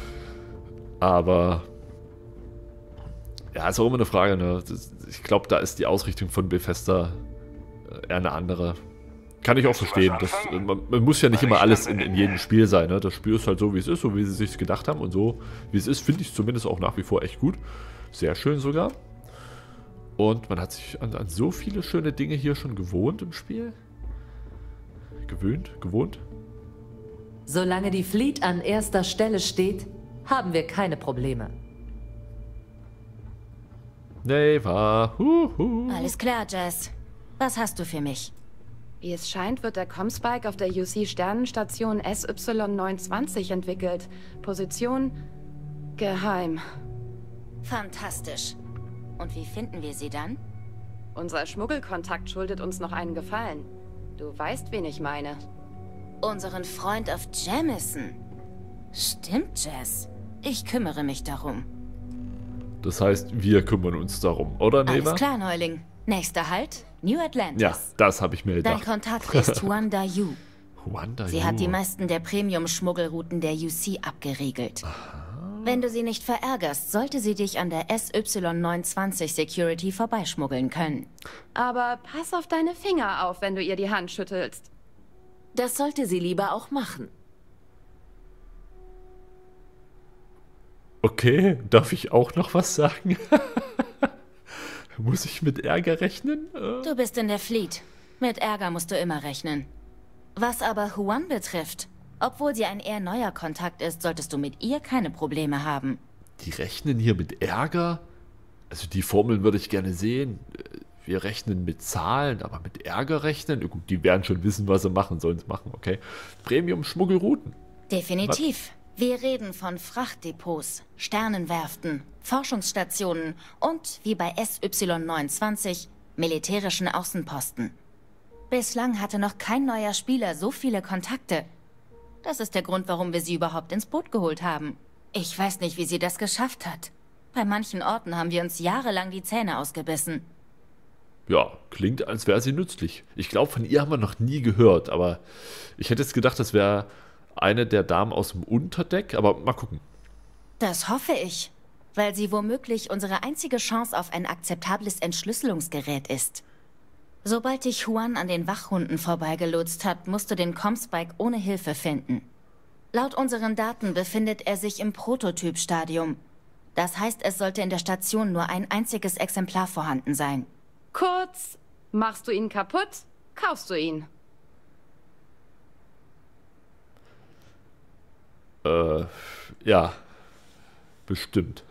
Aber ja, ist auch immer eine Frage, ne? Ich glaube, da ist die Ausrichtung von Bethesda eher eine andere. Kann ich auch verstehen. Man muss ja nicht immer alles in jedem Spiel sein, ne? Das Spiel ist halt so, wie es ist, so wie sie sich gedacht haben. Und so, wie es ist, finde ich es zumindest auch nach wie vor echt gut. Sehr schön sogar. Und man hat sich an so viele schöne Dinge hier schon gewohnt im Spiel. Gewohnt. Solange die Fleet an erster Stelle steht, haben wir keine Probleme. Neva. Alles klar, Jess. Was hast du für mich? Wie es scheint, wird der Comspike auf der UC-Sternenstation SY29 entwickelt. Position geheim. Fantastisch. Und wie finden wir sie dann? Unser Schmuggelkontakt schuldet uns noch einen Gefallen. Du weißt, wen ich meine. Unseren Freund auf Jamison. Stimmt, Jess. Ich kümmere mich darum. Das heißt, wir kümmern uns darum, oder, Neva? Alles klar, Neuling. Nächster Halt, New Atlantis. Ja, das habe ich mir gedacht. Dein Kontakt ist Huan Dayu. Huan Dayu. Sie hat die meisten der Premium-Schmuggelrouten der UC abgeriegelt. Aha. Wenn du sie nicht verärgerst, sollte sie dich an der SY29 Security vorbeischmuggeln können. Aber pass auf deine Finger auf, wenn du ihr die Hand schüttelst. Das sollte sie lieber auch machen. Okay, darf ich auch noch was sagen? Muss ich mit Ärger rechnen? Du bist in der Fleet. Mit Ärger musst du immer rechnen. Was aber Huan betrifft, obwohl sie ein eher neuer Kontakt ist, solltest du mit ihr keine Probleme haben. Die rechnen hier mit Ärger? Also die Formeln würde ich gerne sehen. Wir rechnen mit Zahlen, aber mit Ärger rechnen? Gut, die werden schon wissen, was sie machen, sollen es machen, okay? Premium-Schmuggelrouten. Definitiv. Wir reden von Frachtdepots, Sternenwerften, Forschungsstationen und, wie bei SY29, militärischen Außenposten. Bislang hatte noch kein neuer Spieler so viele Kontakte. Das ist der Grund, warum wir sie überhaupt ins Boot geholt haben. Ich weiß nicht, wie sie das geschafft hat. Bei manchen Orten haben wir uns jahrelang die Zähne ausgebissen. Ja, klingt, als wäre sie nützlich. Ich glaube, von ihr haben wir noch nie gehört, aber ich hätte jetzt gedacht, das wäre eine der Damen aus dem Unterdeck, aber mal gucken. Das hoffe ich, weil sie womöglich unsere einzige Chance auf ein akzeptables Entschlüsselungsgerät ist. Sobald dich Huan an den Wachhunden vorbeigelotst hat, musst du den Comspike ohne Hilfe finden. Laut unseren Daten befindet er sich im Prototypstadium. Das heißt, es sollte in der Station nur ein einziges Exemplar vorhanden sein. Kurz, machst du ihn kaputt, kaufst du ihn. Ja, bestimmt.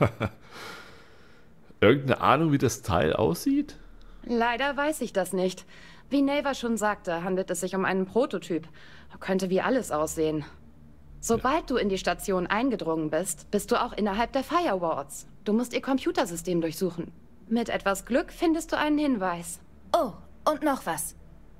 Irgendeine Ahnung, wie das Teil aussieht? Leider weiß ich das nicht. Wie Neva schon sagte, handelt es sich um einen Prototyp. Könnte wie alles aussehen. Sobald du in die Station eingedrungen bist, bist du auch innerhalb der Firewards. Du musst ihr Computersystem durchsuchen. Mit etwas Glück findest du einen Hinweis. Oh, und noch was.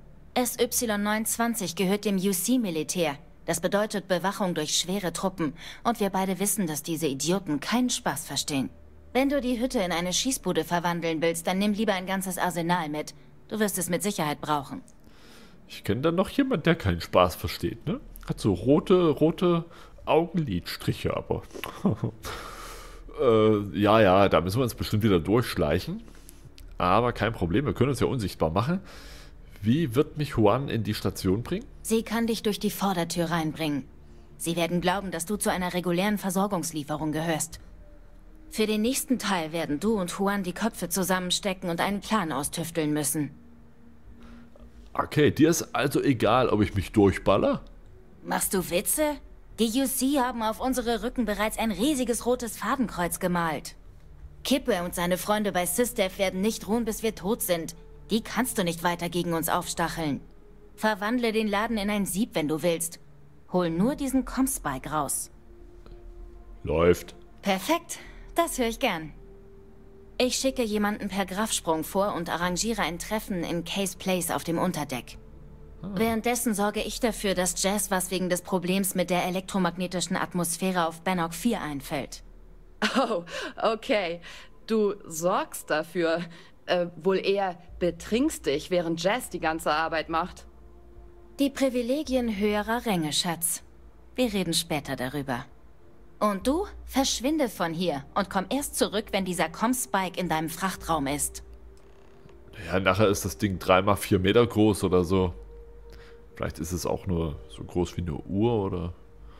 SY29 gehört dem UC-Militär. Das bedeutet Bewachung durch schwere Truppen. Und wir beide wissen, dass diese Idioten keinen Spaß verstehen. Wenn du die Hütte in eine Schießbude verwandeln willst, dann nimm lieber ein ganzes Arsenal mit. Du wirst es mit Sicherheit brauchen. Ich kenne da noch jemand, der keinen Spaß versteht, ne? Hat so rote Augenlidstriche, aber... ja, da müssen wir uns bestimmt wieder durchschleichen. Aber kein Problem, wir können uns ja unsichtbar machen. Wie wird mich Huan in die Station bringen? Sie kann dich durch die Vordertür reinbringen. Sie werden glauben, dass du zu einer regulären Versorgungslieferung gehörst. Für den nächsten Teil werden du und Huan die Köpfe zusammenstecken und einen Plan austüfteln müssen. Okay, dir ist also egal, ob ich mich durchballer? Machst du Witze? Die UC haben auf unsere Rücken bereits ein riesiges rotes Fadenkreuz gemalt. Kippe und seine Freunde bei SysDev werden nicht ruhen, bis wir tot sind. Die kannst du nicht weiter gegen uns aufstacheln. Verwandle den Laden in ein Sieb, wenn du willst. Hol nur diesen Comspike raus. Läuft. Perfekt, das höre ich gern. Ich schicke jemanden per Grafsprung vor und arrangiere ein Treffen in Case Place auf dem Unterdeck. Währenddessen sorge ich dafür, dass Jazz was wegen des Problems mit der elektromagnetischen Atmosphäre auf Bannock 4 einfällt. Oh, okay. Du sorgst dafür. Wohl eher betrinkst dich, während Jazz die ganze Arbeit macht. Die Privilegien höherer Ränge, Schatz. Wir reden später darüber. Und du, verschwinde von hier und komm erst zurück, wenn dieser Comspike in deinem Frachtraum ist. Ja, nachher ist das Ding 3 mal 4 Meter groß oder so. Vielleicht ist es auch nur so groß wie eine Uhr oder...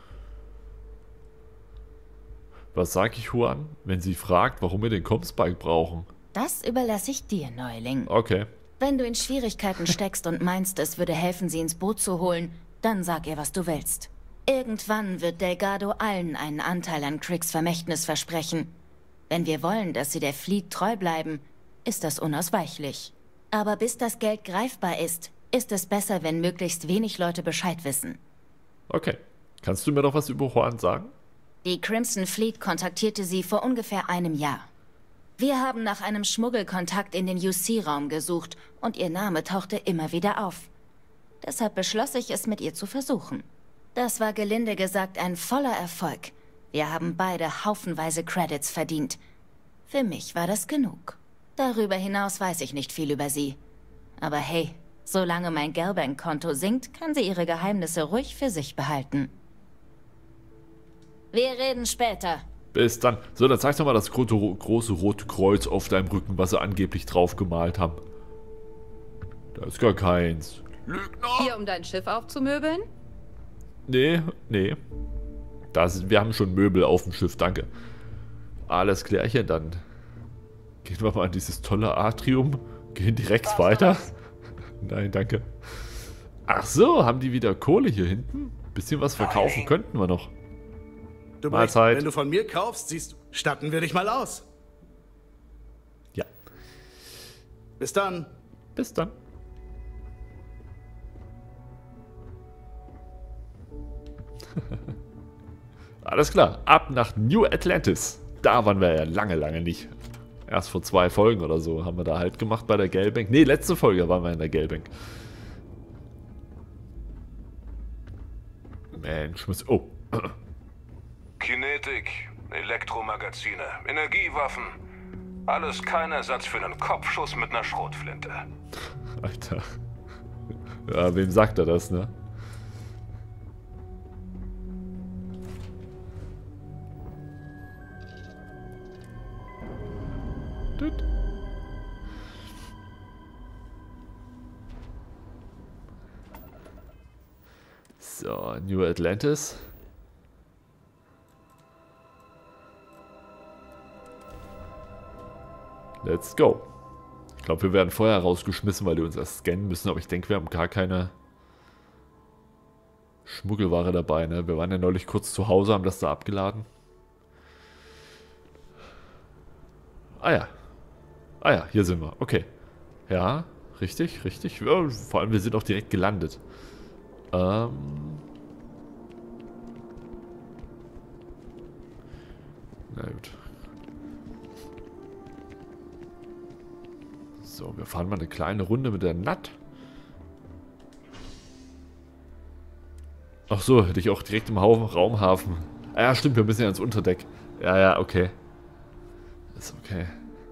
Was sag ich Juan, wenn sie fragt, warum wir den Comspike brauchen? Das überlasse ich dir, Neuling. Okay. Wenn du in Schwierigkeiten steckst und meinst, es würde helfen, sie ins Boot zu holen, dann sag ihr, was du willst. Irgendwann wird Delgado allen einen Anteil an Cricks Vermächtnis versprechen. Wenn wir wollen, dass sie der Fleet treu bleiben, ist das unausweichlich. Aber bis das Geld greifbar ist es besser, wenn möglichst wenig Leute Bescheid wissen. Okay. Kannst du mir noch was über Juan sagen? Die Crimson Fleet kontaktierte sie vor ungefähr einem Jahr. Wir haben nach einem Schmuggelkontakt in den UC-Raum gesucht und ihr Name tauchte immer wieder auf. Deshalb beschloss ich, es mit ihr zu versuchen. Das war gelinde gesagt ein voller Erfolg. Wir haben beide haufenweise Credits verdient. Für mich war das genug. Darüber hinaus weiß ich nicht viel über sie. Aber hey, solange mein Gelbank-Konto sinkt, kann sie ihre Geheimnisse ruhig für sich behalten. Wir reden später. Bis dann. So, dann zeig doch mal das große rote Kreuz auf deinem Rücken, was sie angeblich drauf gemalt haben. Da ist gar keins. Lügner! Hier, um dein Schiff aufzumöbeln? Nee. Wir haben schon Möbel auf dem Schiff, danke. Alles klärchen, dann gehen wir mal in dieses tolle Atrium. Gehen direkt weiter. Nein, danke. Ach so, haben die wieder Kohle hier hinten? Bisschen was verkaufen könnten wir noch. Du Mahlzeit. Wenn du von mir kaufst, statten wir dich mal aus. Ja. Bis dann. Bis dann. Alles klar, ab nach New Atlantis. Da waren wir ja lange nicht. Erst vor 2 Folgen oder so haben wir da halt gemacht bei der Gelbank. Ne, letzte Folge waren wir in der Gelbank. Mensch, oh. Kinetik, Elektromagazine, Energiewaffen. Alles kein Ersatz für einen Kopfschuss mit einer Schrotflinte. Alter. Ja, wem sagt er das, ne? So, New Atlantis. Let's go. Ich glaube, wir werden vorher rausgeschmissen, weil die uns erst scannen müssen, aber ich denke, wir haben gar keine Schmuggelware dabei, ne? Wir waren ja neulich kurz zu Hause, haben das da abgeladen. Ah ja, hier sind wir. Okay. Ja, richtig. Ja, vor allem, wir sind auch direkt gelandet. Na gut. So, wir fahren mal eine kleine Runde mit der Nat. Ach so, hätte ich auch direkt im Raumhafen. Ah ja, stimmt, wir müssen ja ins Unterdeck. Ja, okay. Ist okay.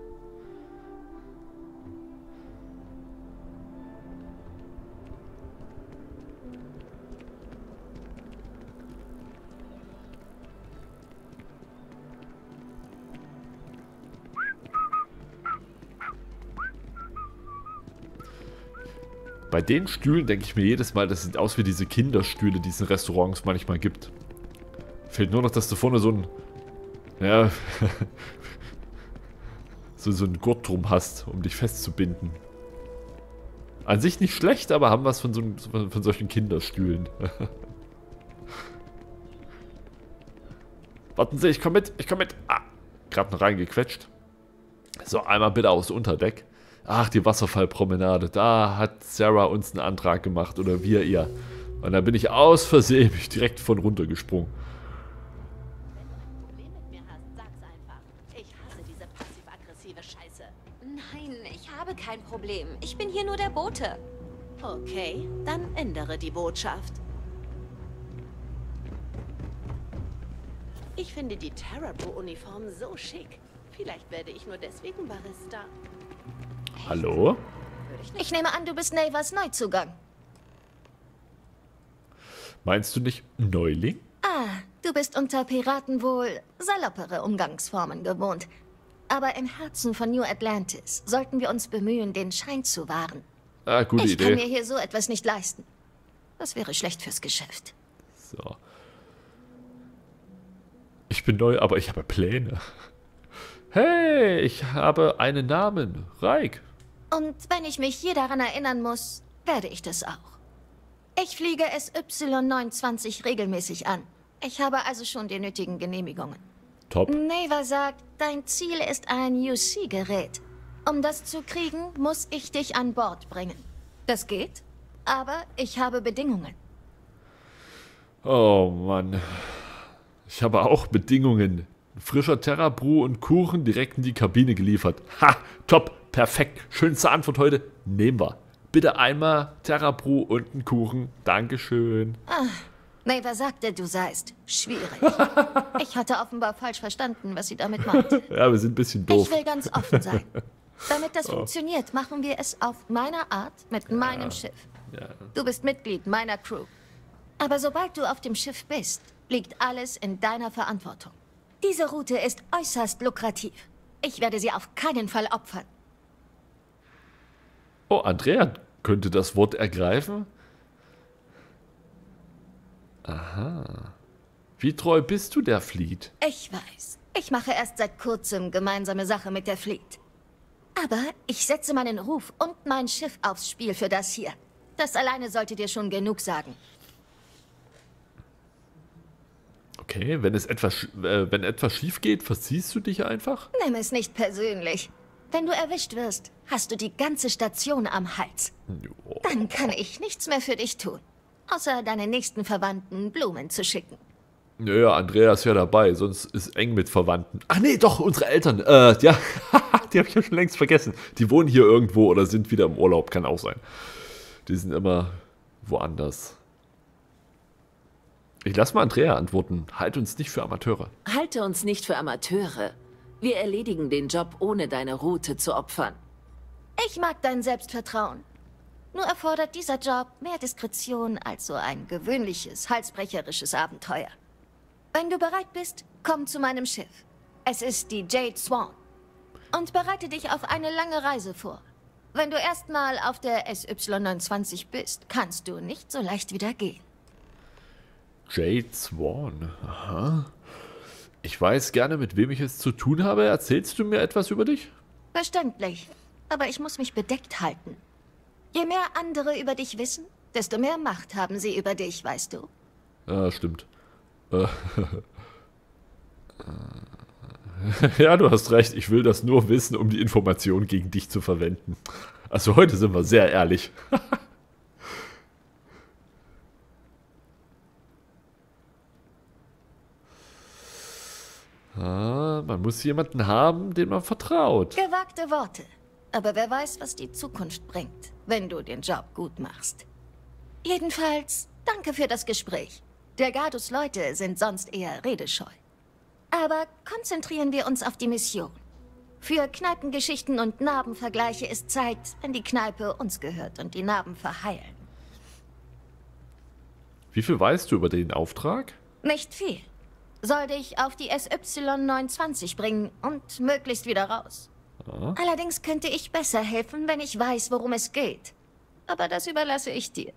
Bei den Stühlen denke ich mir jedes Mal, das sieht aus wie diese Kinderstühle, die es in Restaurants manchmal gibt. Fehlt nur noch, dass du vorne so ein... Ja... so ein Gurt drum hast, um dich festzubinden. An sich nicht schlecht, aber haben was von solchen Kinderstühlen. Warten Sie, ich komm mit. Ah, gerade noch reingequetscht. So, einmal bitte aufs Unterdeck. Ach, die Wasserfallpromenade. Da hat Sarah uns einen Antrag gemacht. Oder wir ihr. Und dann bin ich aus Versehen direkt von runter gesprungen. Nein, ich habe kein Problem. Ich bin hier nur der Bote. Okay, dann ändere die Botschaft. Ich finde die Terrabrew-Uniform so schick. Vielleicht werde ich nur deswegen Barista. Hallo? Ich nehme an, du bist Navas Neuzugang. Meinst du nicht Neuling? Ah, du bist unter Piraten wohl saloppere Umgangsformen gewohnt. Aber im Herzen von New Atlantis sollten wir uns bemühen, den Schein zu wahren. Ah, gute Ich Idee. kann mir hier so etwas nicht leisten. Das wäre schlecht fürs Geschäft. So. Ich bin neu, aber ich habe Pläne. Hey, ich habe einen Namen. Reik. Und wenn ich mich je daran erinnern muss, werde ich das auch. Ich fliege SY-29 regelmäßig an. Ich habe also schon die nötigen Genehmigungen. Top. Neva sagt, dein Ziel ist ein UC-Gerät. Um das zu kriegen, muss ich dich an Bord bringen. Das geht, aber ich habe Bedingungen. Oh Mann. Ich habe auch Bedingungen. Frischer Terrabrew und Kuchen direkt in die Kabine geliefert. Ha, top, perfekt. Schönste Antwort heute. Nehmen wir. Bitte einmal Terrabrew und einen Kuchen. Dankeschön. Ah, Neva sagte, du seist schwierig. Ich hatte offenbar falsch verstanden, was sie damit meinte. Ja, wir sind ein bisschen doof. Ich will ganz offen sein. Damit das funktioniert, machen wir es auf meiner Art mit meinem Schiff. Ja. Du bist Mitglied meiner Crew. Aber sobald du auf dem Schiff bist, liegt alles in deiner Verantwortung. Diese Route ist äußerst lukrativ. Ich werde sie auf keinen Fall opfern. Oh, Andrea könnte das Wort ergreifen. Aha. Wie treu bist du der Fleet? Ich weiß. Ich mache erst seit kurzem gemeinsame Sache mit der Fleet. Aber ich setze meinen Ruf und mein Schiff aufs Spiel für das hier. Das alleine sollte dir schon genug sagen. Okay, wenn etwas schief geht, verziehst du dich einfach? Nimm es nicht persönlich. Wenn du erwischt wirst, hast du die ganze Station am Hals. Jo. Dann kann ich nichts mehr für dich tun, außer deinen nächsten Verwandten Blumen zu schicken. Ja, Andrea ist ja dabei, sonst ist eng mit Verwandten. Ach nee, doch, unsere Eltern. Ja, die habe ich ja schon längst vergessen. Die wohnen hier irgendwo oder sind wieder im Urlaub, kann auch sein. Die sind immer woanders. Ich lasse mal Andrea antworten. Halt uns nicht für Amateure. Halte uns nicht für Amateure. Wir erledigen den Job, ohne deine Route zu opfern. Ich mag dein Selbstvertrauen. Nur erfordert dieser Job mehr Diskretion als so ein gewöhnliches, halsbrecherisches Abenteuer. Wenn du bereit bist, komm zu meinem Schiff. Es ist die Jade Swan. Und bereite dich auf eine lange Reise vor. Wenn du erstmal auf der SY-29 bist, kannst du nicht so leicht wieder gehen. Jade Swan. Aha. Ich weiß gerne, mit wem ich es zu tun habe. Erzählst du mir etwas über dich? Verständlich. Aber ich muss mich bedeckt halten. Je mehr andere über dich wissen, desto mehr Macht haben sie über dich, weißt du? Ja, stimmt. Ja, du hast recht. Ich will das nur wissen, um die Information gegen dich zu verwenden. Also heute sind wir sehr ehrlich. Man muss jemanden haben, dem man vertraut. Gewagte Worte. Aber wer weiß, was die Zukunft bringt, wenn du den Job gut machst. Jedenfalls, danke für das Gespräch. Der Gardus Leute sind sonst eher redescheu. Aber konzentrieren wir uns auf die Mission. Für Kneipengeschichten und Narbenvergleiche ist Zeit, wenn die Kneipe uns gehört und die Narben verheilen. Wie viel weißt du über den Auftrag? Nicht viel. Soll dich auf die SY-29 bringen und möglichst wieder raus. Ah. Allerdings könnte ich besser helfen, wenn ich weiß, worum es geht. Aber das überlasse ich dir.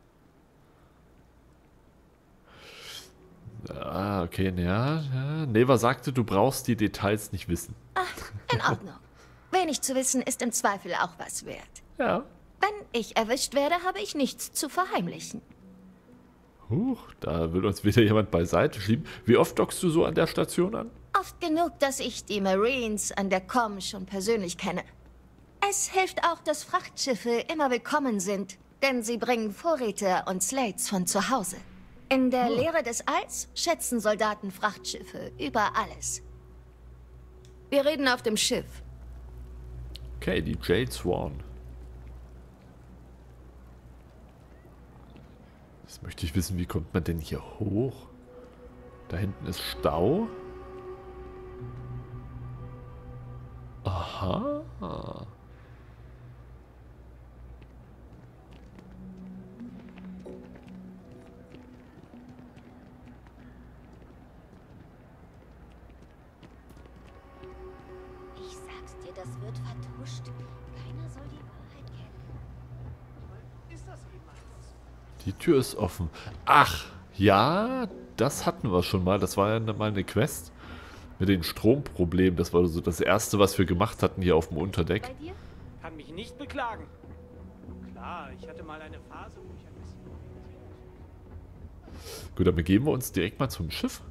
Ah, okay, ja. Neva sagte, du brauchst die Details nicht wissen. Ach, in Ordnung. Wenig zu wissen ist im Zweifel auch was wert. Ja. Wenn ich erwischt werde, habe ich nichts zu verheimlichen. Huch, da will uns wieder jemand beiseite schieben. Wie oft dockst du so an der Station an? Oft genug, dass ich die Marines an der Com schon persönlich kenne. Es hilft auch, dass Frachtschiffe immer willkommen sind, denn sie bringen Vorräte und Slates von zu Hause. In der Leere des Alls schätzen Soldaten Frachtschiffe über alles. Wir reden auf dem Schiff. Okay, die Jade Swan. Jetzt möchte ich wissen, wie kommt man denn hier hoch? Da hinten ist Stau. Aha. Ich sag's dir, das wird vertuscht. Keiner soll die Wahrheit kennen. Ist das jemals? Die Tür ist offen. Ach, ja, das hatten wir schon mal. Das war ja mal eine Quest mit den Stromproblemen. Das war so das Erste, was wir gemacht hatten hier auf dem Unterdeck. Bei dir? Kann mich nicht beklagen. Klar, ich hatte mal eine Phase, wo ich ein bisschen... Gut, dann begeben wir uns direkt mal zum Schiff.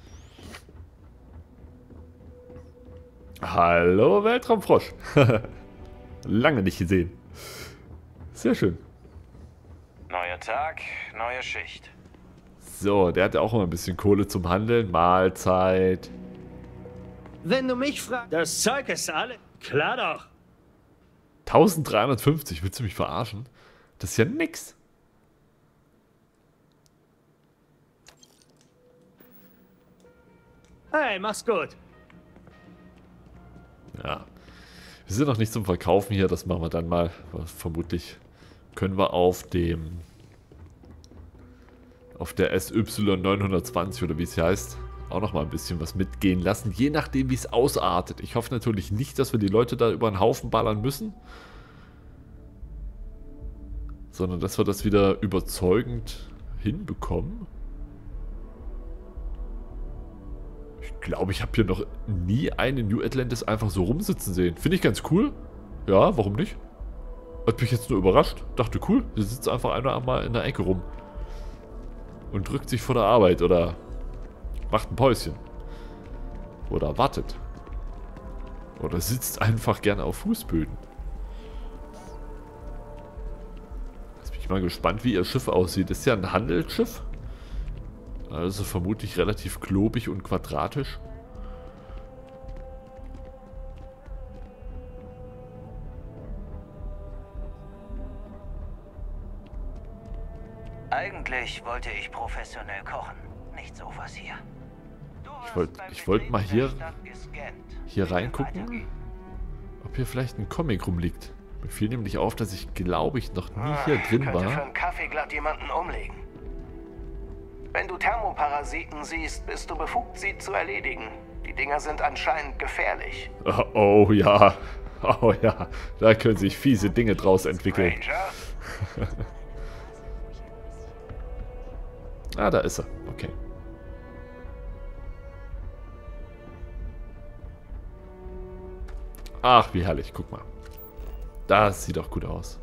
Hallo Weltraumfrosch. Lange nicht gesehen. Sehr schön. Neuer Tag, neue Schicht. So, der hatte auch immer ein bisschen Kohle zum Handeln. Mahlzeit. Wenn du mich fragst, das Zeug ist alle... Klar doch. 1350, willst du mich verarschen? Das ist ja nix. Hey, mach's gut. Ja. Wir sind noch nicht zum Verkaufen hier, das machen wir dann mal. Vermutlich können wir auf der SY 920 oder wie es hier heißt, auch noch mal ein bisschen was mitgehen lassen, je nachdem wie es ausartet. Ich hoffe natürlich nicht, dass wir die Leute da über den Haufen ballern müssen, sondern dass wir das wieder überzeugend hinbekommen. Ich glaube, ich habe hier noch nie einen New Atlantis einfach so rumsitzen sehen. Finde ich ganz cool. Ja, warum nicht? Hat mich jetzt nur überrascht. Dachte, cool, hier sitzt einfach einer mal in der Ecke rum. Und drückt sich vor der Arbeit oder macht ein Päuschen. Oder wartet. Oder sitzt einfach gerne auf Fußböden. Jetzt bin ich mal gespannt, wie ihr Schiff aussieht. Ist ja ein Handelsschiff. Also vermutlich relativ klobig und quadratisch. Eigentlich wollte ich professionell kochen, nicht sowas hier. Ich wollte mal hier reingucken, ob hier vielleicht ein Comic rumliegt. Mir fiel nämlich auf, dass ich, glaube ich, noch nie hier drin Könnte für war. einen Kaffee glatt jemanden umlegen. Wenn du Thermoparasiten siehst, bist du befugt, sie zu erledigen. Die Dinger sind anscheinend gefährlich. Oh ja, oh ja, da können sich fiese Dinge draus entwickeln. Ah, da ist er. Okay. Ach, wie herrlich. Guck mal. Das sieht doch gut aus.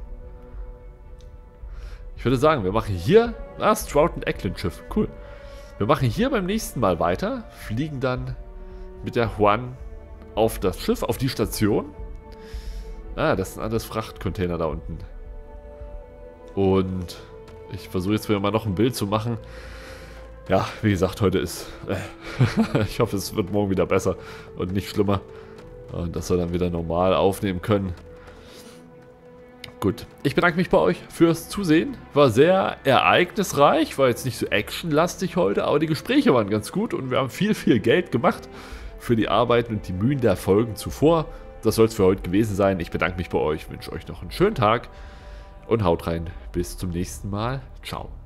Ich würde sagen, wir machen hier... Ah, Stroud and Eklund Schiff. Cool. Wir machen hier beim nächsten Mal weiter. Fliegen dann mit der Juan auf das Schiff, auf die Station. Ah, das sind alles Frachtcontainer da unten. Und... ich versuche jetzt wieder mal noch ein Bild zu machen. Ja, wie gesagt, heute ist... ich hoffe, es wird morgen wieder besser und nicht schlimmer. Und dass wir dann wieder normal aufnehmen können. Gut, ich bedanke mich bei euch fürs Zusehen. War sehr ereignisreich, war jetzt nicht so actionlastig heute, aber die Gespräche waren ganz gut und wir haben viel Geld gemacht für die Arbeiten und die Mühen der Folgen zuvor. Das soll es für heute gewesen sein. Ich bedanke mich bei euch, wünsche euch noch einen schönen Tag und haut rein. Bis zum nächsten Mal. Ciao.